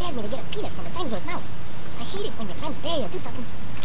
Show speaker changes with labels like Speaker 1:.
Speaker 1: dared me to get a peanut from a dinosaur's mouth. I hate it when your friends dare you to do something,